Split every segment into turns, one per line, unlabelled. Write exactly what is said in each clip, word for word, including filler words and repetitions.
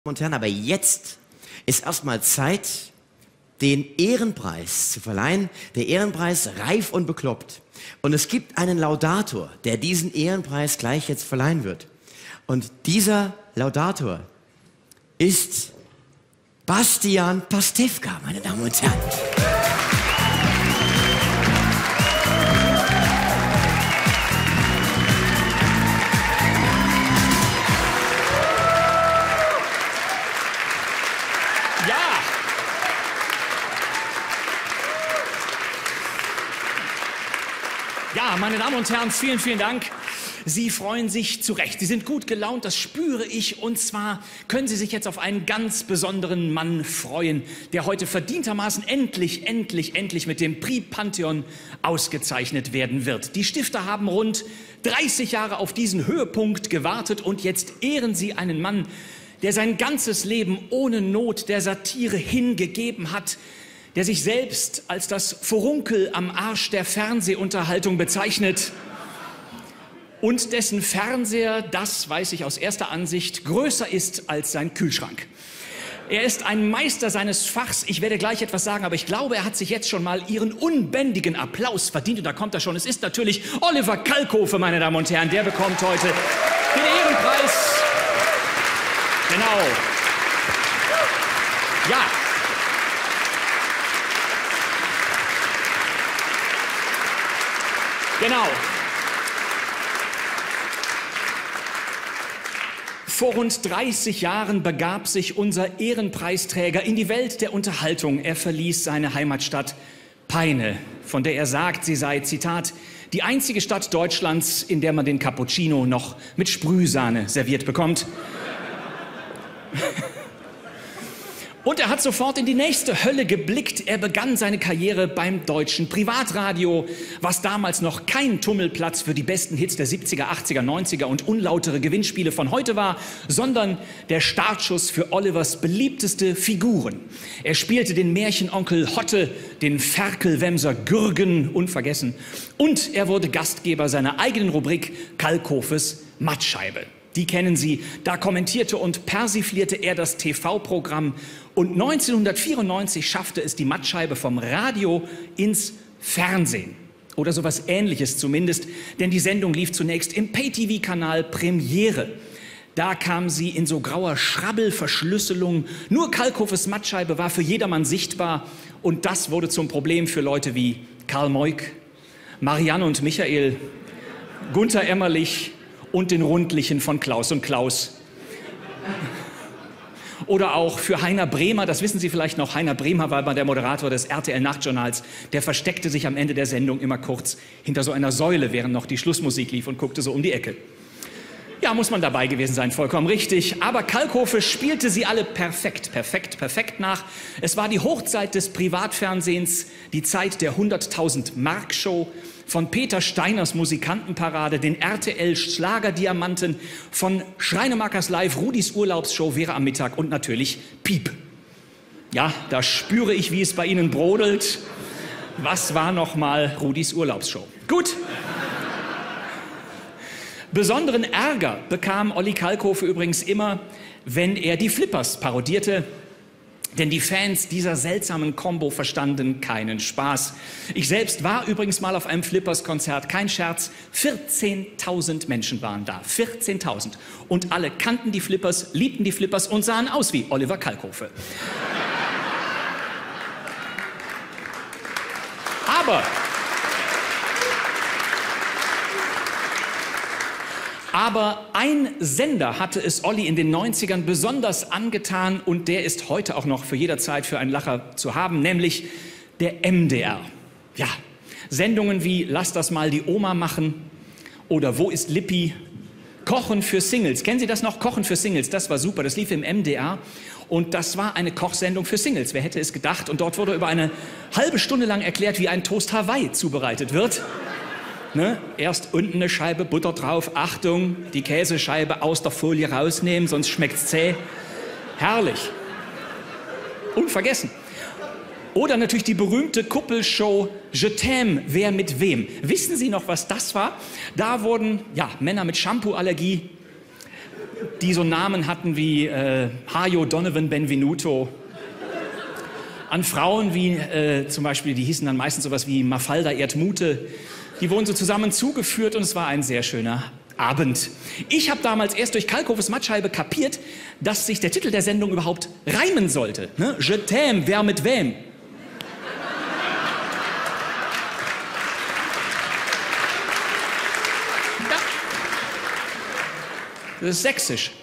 Und Herren, aber jetzt ist erstmal Zeit, den Ehrenpreis zu verleihen. Der Ehrenpreis Reif und Bekloppt. Und es gibt einen Laudator, der diesen Ehrenpreis gleich jetzt verleihen wird. Und dieser Laudator ist Bastian Pastewka, meine Damen und Herren.
Ja, meine Damen und Herren, vielen, vielen Dank. Sie freuen sich zu Recht. Sie sind gut gelaunt, das spüre ich. Und zwar können Sie sich jetzt auf einen ganz besonderen Mann freuen, der heute verdientermaßen endlich, endlich, endlich mit dem Prix Pantheon ausgezeichnet werden wird. Die Stifter haben rund dreißig Jahre auf diesen Höhepunkt gewartet und jetzt ehren sie einen Mann, der sein ganzes Leben ohne Not der Satire hingegeben hat, der sich selbst als das Furunkel am Arsch der Fernsehunterhaltung bezeichnet und dessen Fernseher, das weiß ich aus erster Ansicht, größer ist als sein Kühlschrank. Er ist ein Meister seines Fachs. Ich werde gleich etwas sagen, aber ich glaube, er hat sich jetzt schon mal Ihren unbändigen Applaus verdient. Und da kommt er schon. Es ist natürlich Oliver Kalkofe, meine Damen und Herren. Der bekommt heute den Ehrenpreis. Genau. Ja. Genau. Vor rund dreißig Jahren begab sich unser Ehrenpreisträger in die Welt der Unterhaltung. Er verließ seine Heimatstadt Peine, von der er sagt, sie sei, Zitat, die einzige Stadt Deutschlands, in der man den Cappuccino noch mit Sprühsahne serviert bekommt. Und er hat sofort in die nächste Hölle geblickt. Er begann seine Karriere beim deutschen Privatradio, was damals noch kein Tummelplatz für die besten Hits der siebziger, achtziger, neunziger und unlautere Gewinnspiele von heute war, sondern der Startschuss für Olivers beliebteste Figuren. Er spielte den Märchenonkel Hotte, den Ferkelwemser Gürgen, unvergessen, und er wurde Gastgeber seiner eigenen Rubrik Kalkofes Mattscheibe. Die kennen Sie. Da kommentierte und persiflierte er das T V-Programm. Und neunzehnhundertvierundneunzig schaffte es die Mattscheibe vom Radio ins Fernsehen. Oder sowas Ähnliches zumindest. Denn die Sendung lief zunächst im Pay-T V-Kanal Premiere. Da kam sie in so grauer Schrabbelverschlüsselung. Nur Kalkofes Mattscheibe war für jedermann sichtbar. Und das wurde zum Problem für Leute wie Karl Moik, Marianne und Michael, Gunther Emmerlich und den Rundlichen von Klaus und Klaus. Oder auch für Heiner Bremer, das wissen Sie vielleicht noch, Heiner Bremer war mal der Moderator des R T L-Nachtjournals. Der versteckte sich am Ende der Sendung immer kurz hinter so einer Säule, während noch die Schlussmusik lief und guckte so um die Ecke. Ja, muss man dabei gewesen sein, vollkommen richtig. Aber Kalkofe spielte sie alle perfekt, perfekt, perfekt nach. Es war die Hochzeit des Privatfernsehens, die Zeit der hunderttausend Mark Show, von Peter Steiners Musikantenparade, den R T L-Schlagerdiamanten, von Schreinemakers Live, Rudis Urlaubsshow, Vera am Mittag und natürlich Piep. Ja, da spüre ich, wie es bei Ihnen brodelt. Was war noch mal Rudis Urlaubsshow? Gut. Besonderen Ärger bekam Olli Kalkofe übrigens immer, wenn er die Flippers parodierte. Denn die Fans dieser seltsamen Combo verstanden keinen Spaß. Ich selbst war übrigens mal auf einem Flippers-Konzert, kein Scherz, vierzehntausend Menschen waren da, vierzehntausend. Und alle kannten die Flippers, liebten die Flippers und sahen aus wie Oliver Kalkofe. Aber... Aber ein Sender hatte es Olli in den neunzigern besonders angetan und der ist heute auch noch für jederzeit für einen Lacher zu haben, nämlich der M D R. Ja, Sendungen wie Lass das mal die Oma machen oder Wo ist Lippi? Kochen für Singles. Kennen Sie das noch? Kochen für Singles, das war super, das lief im M D R und das war eine Kochsendung für Singles. Wer hätte es gedacht? Und dort wurde über eine halbe Stunde lang erklärt, wie ein Toast Hawaii zubereitet wird. Ne? Erst unten eine Scheibe Butter drauf, Achtung, die Käsescheibe aus der Folie rausnehmen, sonst schmeckt's zäh. Herrlich. Unvergessen. Oder natürlich die berühmte Kuppelshow Je t'aime, wer mit wem. Wissen Sie noch, was das war? Da wurden ja, Männer mit Shampoo-Allergie die so Namen hatten wie äh, Hajo Donovan Benvenuto. An Frauen wie äh, zum Beispiel, die hießen dann meistens sowas wie Mafalda Erdmute. Die wurden so zusammen zugeführt und es war ein sehr schöner Abend. Ich habe damals erst durch Kalkhofes Mattscheibe kapiert, dass sich der Titel der Sendung überhaupt reimen sollte. Ne? Je t'aime, wer mit wem? Ja. Das ist sächsisch.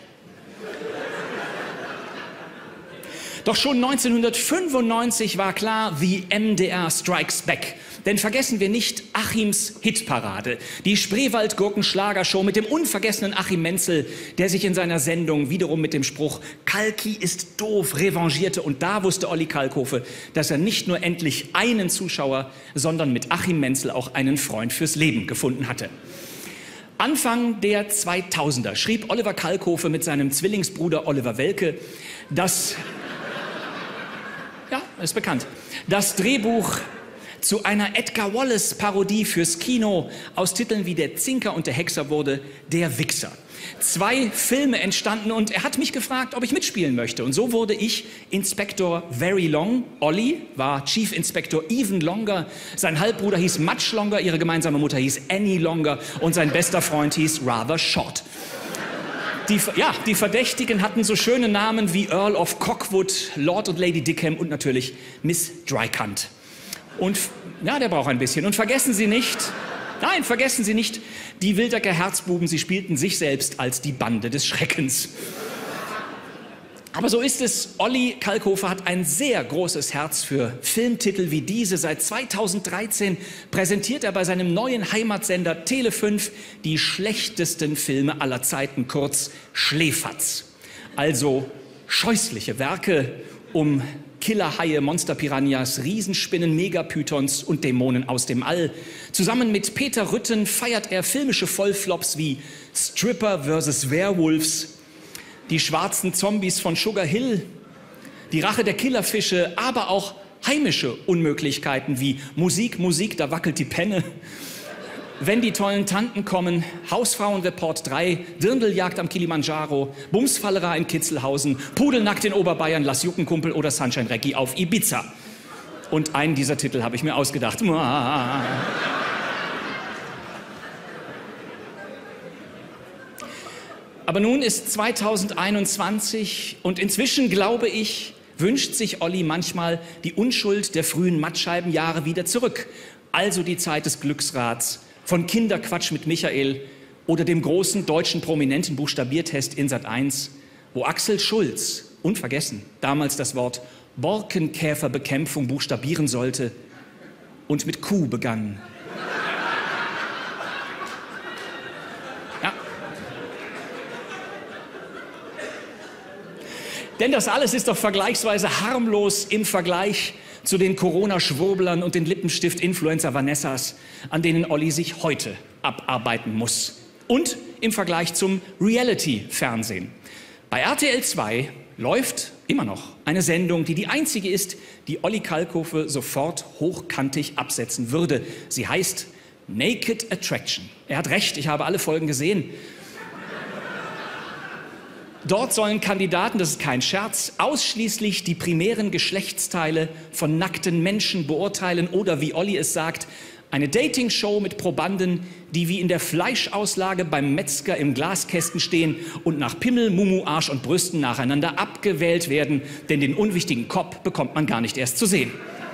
Doch schon neunzehnhundertfünfundneunzig war klar, The M D R Strikes Back. Denn vergessen wir nicht Achims Hitparade, die Spreewald-Gurken-Schlagershow mit dem unvergessenen Achim Menzel, der sich in seiner Sendung wiederum mit dem Spruch "Kalki ist doof" revanchierte. Und da wusste Olli Kalkofe, dass er nicht nur endlich einen Zuschauer, sondern mit Achim Menzel auch einen Freund fürs Leben gefunden hatte. Anfang der zweitausender schrieb Oliver Kalkofe mit seinem Zwillingsbruder Oliver Welke das... Ja, ist bekannt. Das Drehbuch zu einer Edgar Wallace-Parodie fürs Kino. Aus Titeln wie Der Zinker und der Hexer wurde Der Wichser. Zwei Filme entstanden und er hat mich gefragt, ob ich mitspielen möchte. Und so wurde ich Inspektor Very Long. Olli war Chief Inspector Even Longer. Sein Halbbruder hieß Much Longer, ihre gemeinsame Mutter hieß Annie Longer und sein bester Freund hieß Rather Short. Die, ja, die Verdächtigen hatten so schöne Namen wie Earl of Cockwood, Lord und Lady Dickham und natürlich Miss Drycunt. Und ja, der braucht ein bisschen. Und vergessen Sie nicht, nein, vergessen Sie nicht, die Wildecker Herzbuben, sie spielten sich selbst als die Bande des Schreckens. Aber so ist es. Olli Kalkofe hat ein sehr großes Herz für Filmtitel wie diese. Seit zweitausenddreizehn präsentiert er bei seinem neuen Heimatsender Tele fünf die schlechtesten Filme aller Zeiten, kurz Schläferz. Also scheußliche Werke um Killerhaie, Monsterpiranhas, Riesenspinnen, Megapythons und Dämonen aus dem All. Zusammen mit Peter Rütten feiert er filmische Vollflops wie Stripper versus Werewolves, Die schwarzen Zombies von Sugar Hill, Die Rache der Killerfische, aber auch heimische Unmöglichkeiten wie Musik, Musik, da wackelt die Penne, Wenn die tollen Tanten kommen, Hausfrauenreport drei, Dirndljagd am Kilimanjaro, Bumsfallera in Kitzelhausen, Pudelnackt in Oberbayern, Lass Juckenkumpel oder Sunshine Reggae auf Ibiza. Und einen dieser Titel habe ich mir ausgedacht. Aber nun ist zweitausendeinundzwanzig und inzwischen, glaube ich, wünscht sich Olli manchmal die Unschuld der frühen Mattscheibenjahre wieder zurück. Also die Zeit des Glücksrads, von Kinderquatsch mit Michael oder dem großen deutschen prominenten Buchstabiertest in Sat eins, wo Axel Schulz, unvergessen, damals das Wort Borkenkäferbekämpfung buchstabieren sollte und mit Q begann. Ja. Denn das alles ist doch vergleichsweise harmlos im Vergleich zu den Corona-Schwurblern und den Lippenstift-Influencer Vanessas, an denen Olli sich heute abarbeiten muss. Und im Vergleich zum Reality-Fernsehen. Bei R T L zwei läuft immer noch eine Sendung, die die einzige ist, die Olli Kalkofe sofort hochkantig absetzen würde. Sie heißt Naked Attraction. Er hat recht, ich habe alle Folgen gesehen. Dort sollen Kandidaten, das ist kein Scherz, ausschließlich die primären Geschlechtsteile von nackten Menschen beurteilen oder, wie Olli es sagt, eine Dating-Show mit Probanden, die wie in der Fleischauslage beim Metzger im Glaskästen stehen und nach Pimmel, Mumu, Arsch und Brüsten nacheinander abgewählt werden, denn den unwichtigen Kopf bekommt man gar nicht erst zu sehen.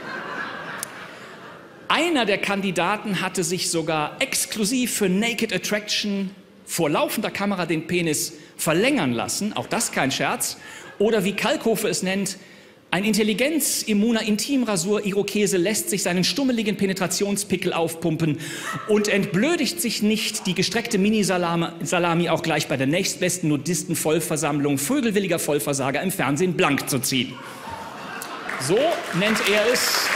Einer der Kandidaten hatte sich sogar exklusiv für Naked Attraction vor laufender Kamera den Penis verlängern lassen, auch das kein Scherz, oder wie Kalkofe es nennt, ein intelligenzimmuner Intimrasur-Irokese lässt sich seinen stummeligen Penetrationspickel aufpumpen und entblödigt sich nicht, die gestreckte Mini-Salami auch gleich bei der nächstbesten Nudisten-Vollversammlung vögelwilliger Vollversager im Fernsehen blank zu ziehen. So nennt er es.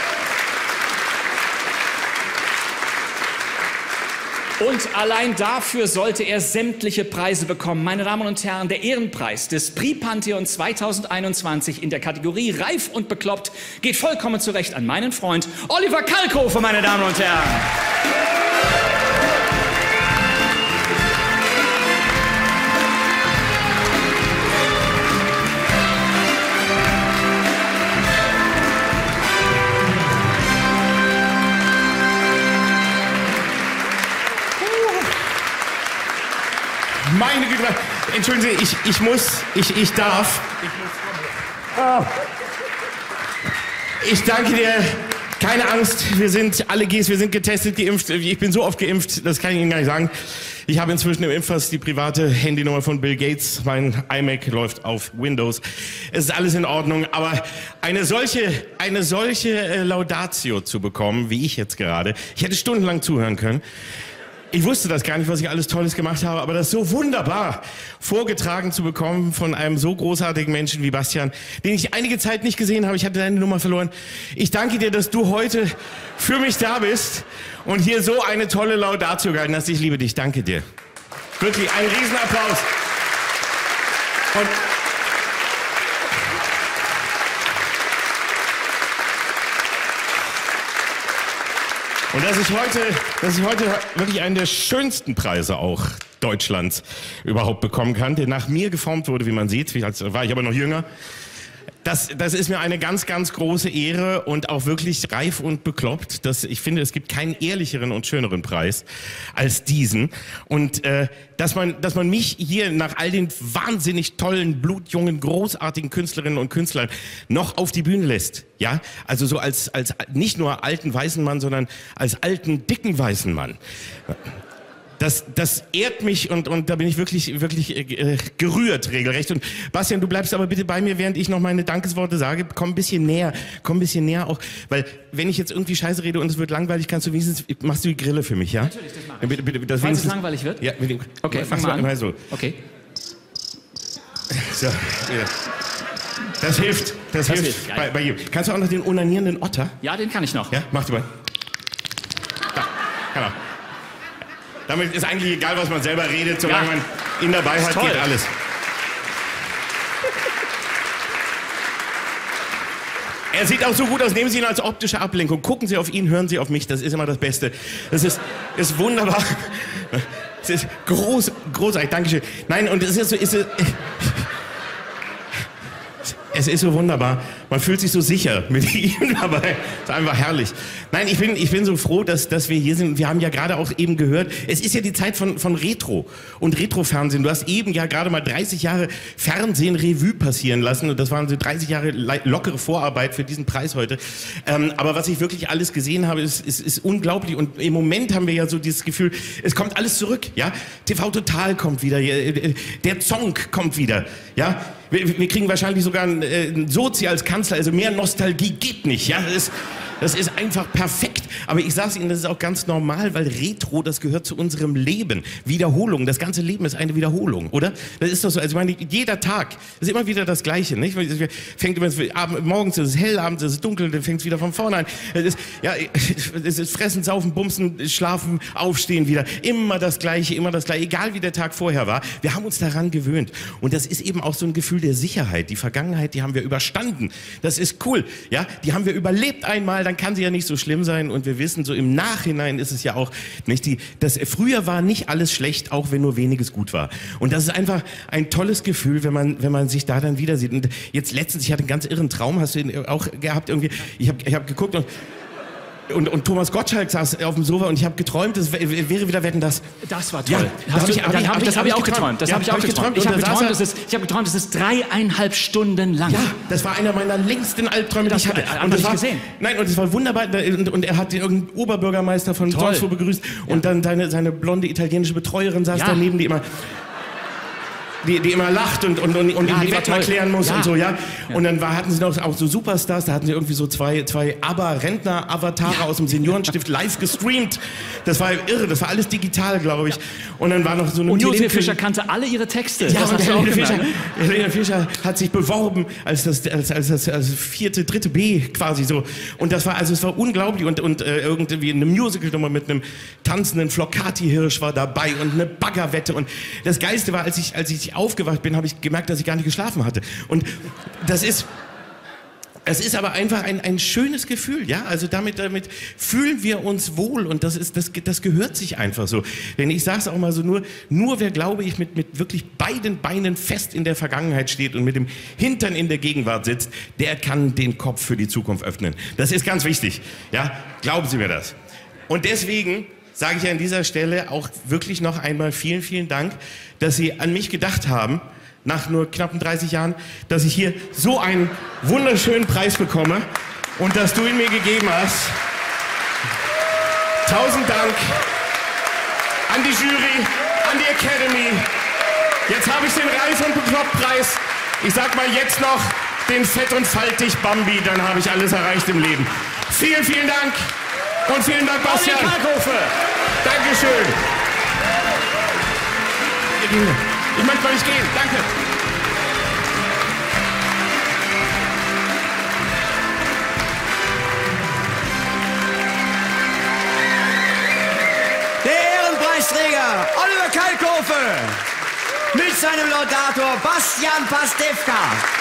Und allein dafür sollte er sämtliche Preise bekommen. Meine Damen und Herren, der Ehrenpreis des Prix Pantheon zweitausendeinundzwanzig in der Kategorie Reif und Bekloppt geht vollkommen zurecht an meinen Freund Oliver Kalkofe, meine Damen und Herren.
bitte mal, entschuldigen Sie, ich, ich muss, ich, ich darf. Ich, muss, oh. Ich danke dir. Keine Angst, wir sind alle Gs, wir sind getestet, geimpft. Ich bin so oft geimpft, das kann ich Ihnen gar nicht sagen. Ich habe inzwischen im Impfpass die private Handynummer von Bill Gates. Mein iMac läuft auf Windows. Es ist alles in Ordnung, aber eine solche, eine solche äh, Laudatio zu bekommen, wie ich jetzt gerade, ich hätte stundenlang zuhören können. Ich wusste das gar nicht, was ich alles Tolles gemacht habe, aber das so wunderbar vorgetragen zu bekommen von einem so großartigen Menschen wie Bastian, den ich einige Zeit nicht gesehen habe. Ich hatte deine Nummer verloren. Ich danke dir, dass du heute für mich da bist und hier so eine tolle Laudatio gehalten hast. Ich liebe dich. Danke dir. Wirklich ein Riesenapplaus. Und Und dass ich heute, dass ich heute wirklich einen der schönsten Preise auch Deutschlands überhaupt bekommen kann, der nach mir geformt wurde, wie man sieht, wie, als war ich aber noch jünger. Das, das ist mir eine ganz, ganz große Ehre und auch wirklich reif und bekloppt. Das, ich finde, es gibt keinen ehrlicheren und schöneren Preis als diesen. Und äh, dass man, dass man mich hier nach all den wahnsinnig tollen, blutjungen, großartigen Künstlerinnen und Künstlern noch auf die Bühne lässt. Ja, also so als, als nicht nur alten weißen Mann, sondern als alten, dicken weißen Mann. Das, das ehrt mich und, und da bin ich wirklich, wirklich äh, gerührt regelrecht. Und Bastian, du bleibst aber bitte bei mir, während ich noch meine Dankesworte sage. Komm ein bisschen näher, komm ein bisschen näher auch. Weil wenn ich jetzt irgendwie Scheiße rede und es wird langweilig, kannst du wenigstens, machst du die Grille für mich, ja?
Natürlich, das mache ich.
Bitte, bitte, das
Falls es langweilig wird?
Ja, bitte.
Okay,
fang mal an. Mal so.
Okay.
So, ja. Das hilft, das, das hilft, hilft bei, bei jedem. Kannst du auch noch den onanierenden Otter?
Ja, den kann ich noch.
Ja, mach du mal. Da, kann er. Damit ist eigentlich egal, was man selber redet, solange ja. man ihn dabei hat, toll. Geht alles. Er sieht auch so gut aus, nehmen Sie ihn als optische Ablenkung. Gucken Sie auf ihn, hören Sie auf mich, das ist immer das Beste. Das ist, ist wunderbar. Es ist groß, großartig, Dankeschön. Nein, und es ist so, ist so, es ist so wunderbar. Man fühlt sich so sicher mit ihm dabei. Das ist einfach herrlich. Nein, ich bin, ich bin so froh, dass, dass wir hier sind. Wir haben ja gerade auch eben gehört, es ist ja die Zeit von, von Retro und Retro-Fernsehen. Du hast eben ja gerade mal dreißig Jahre Fernsehen-Revue passieren lassen. Und das waren so dreißig Jahre lockere Vorarbeit für diesen Preis heute. Ähm, aber was ich wirklich alles gesehen habe, ist, ist, ist unglaublich. Und im Moment haben wir ja so dieses Gefühl, es kommt alles zurück. Ja? T V Total kommt wieder. Der Song kommt wieder. Ja? Wir, wir kriegen wahrscheinlich sogar einen, äh, einen Sozi als Kanzler, also mehr Nostalgie geht nicht, ja, das ist, das ist einfach perfekt. Aber ich sage Ihnen, das ist auch ganz normal, weil Retro, das gehört zu unserem Leben. Wiederholung, das ganze Leben ist eine Wiederholung, oder? Das ist doch so, also ich meine, jeder Tag ist immer wieder das Gleiche, nicht? Fängt immer, abend, morgens ist es hell, abends ist es dunkel, dann fängt es wieder von vorne an. Es ist, ja, es ist fressen, saufen, bumsen, schlafen, aufstehen wieder. Immer das Gleiche, immer das Gleiche, egal wie der Tag vorher war. Wir haben uns daran gewöhnt. Und das ist eben auch so ein Gefühl der Sicherheit. Die Vergangenheit, die haben wir überstanden. Das ist cool, ja? Die haben wir überlebt einmal, dann kann sie ja nicht so schlimm sein. Und wir wissen, so im Nachhinein ist es ja auch nicht die, das früher war nicht alles schlecht, auch wenn nur weniges gut war. Und das ist einfach ein tolles Gefühl, wenn man, wenn man sich da dann wieder sieht. Und jetzt letztens, ich hatte einen ganz irren Traum, hast du ihn auch gehabt irgendwie? Ich habe ich hab geguckt und Und, und Thomas Gottschalk saß auf dem Sofa und ich habe geträumt, das wäre wieder Wetten, das.
Das war toll. Ja, das habe ich, hab ich, hab ich, hab ich auch geträumt. Das ja, habe ich auch geträumt. Ich habe geträumt, das ist, ich habe geträumt, das ist dreieinhalb Stunden lang.
Ja, das war einer meiner längsten Albträume, die ich hatte.
Und das war
gesehen. Nein, und es war wunderbar. Und, und er hat den irgendeinen Oberbürgermeister von Salzburg begrüßt ja. und dann seine, seine blonde italienische Betreuerin saß ja. daneben, die immer Die, die immer lacht und, und, und, und ja, ihm die Wetten erklären muss ja. und so, ja. ja. Und dann war, hatten sie noch auch so Superstars, da hatten sie irgendwie so zwei, zwei ABBA-Rentner-Avatare ja. aus dem Seniorenstift live gestreamt. Das war irre, das war alles digital, glaube ich. Ja. Und dann war noch so eine...
Und Helene Fischer kannte alle ihre Texte.
Ja, das und Helene Fischer, Helene Fischer hat sich beworben als das, als, als das als vierte, dritte B quasi so. Und das war, also es war unglaublich. Und, und äh, irgendwie eine Musical-Nummer mit einem tanzenden Flocati-Hirsch war dabei und eine Baggerwette. Und das Geilste war, als ich, als ich aufgewacht bin, habe ich gemerkt, dass ich gar nicht geschlafen hatte. Und das ist, es ist aber einfach ein, ein schönes Gefühl, ja. Also damit, damit fühlen wir uns wohl und das ist, das, das gehört sich einfach so. Denn ich sage es auch mal so, nur, nur wer, glaube ich, mit, mit wirklich beiden Beinen fest in der Vergangenheit steht und mit dem Hintern in der Gegenwart sitzt, der kann den Kopf für die Zukunft öffnen. Das ist ganz wichtig, ja. Glauben Sie mir das. Und deswegen sage ich an dieser Stelle auch wirklich noch einmal vielen, vielen Dank, dass Sie an mich gedacht haben, nach nur knappen dreißig Jahren, dass ich hier so einen wunderschönen Preis bekomme und dass du ihn mir gegeben hast. Tausend Dank an die Jury, an die Academy. Jetzt habe ich den Reif- und Bekloppt-Preis. Ich sag mal jetzt noch den Fett und Faltig Bambi, dann habe ich alles erreicht im Leben. Vielen, vielen Dank und vielen Dank, Bastian. Dankeschön. Ich möchte mal nicht gehen. Danke.
Der Ehrenpreisträger Oliver Kalkofe mit seinem Laudator Bastian Pastewka.